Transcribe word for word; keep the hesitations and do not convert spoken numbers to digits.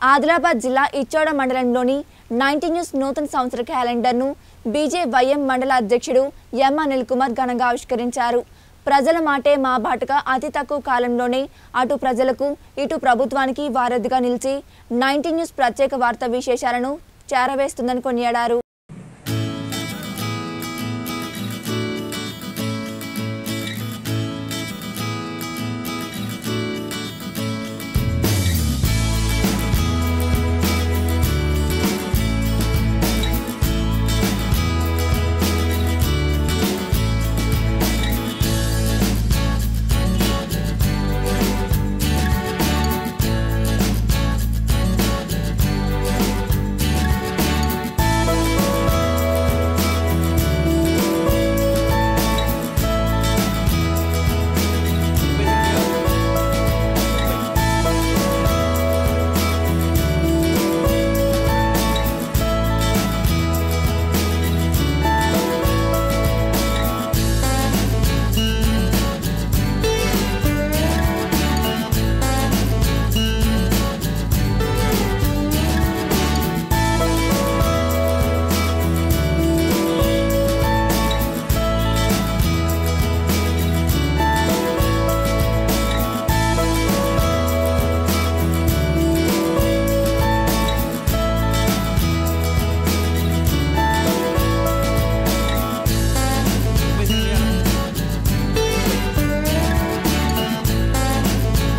ఆదిలాబాద్ జిల్లా ఇచ్చోడ మండలంలోని ninety news నూతన సంవత్సర క్యాలెండర్ను బీజేవైఎం మండల అధ్యక్షుడు ఎం అనిల్ కుమార్ ఘనంగా ఆవిష్కరించారు. ప్రజల మాటే మా బాటగా అతి తక్కువ కాలంలోనే అటు ప్రజలకు ఇటు ప్రభుత్వానికి వారధిగా నిలిచి నైన్టీ న్యూస్ ప్రత్యేక వార్తా విశేషాలను చేరవేస్తుందని కొనియాడారు.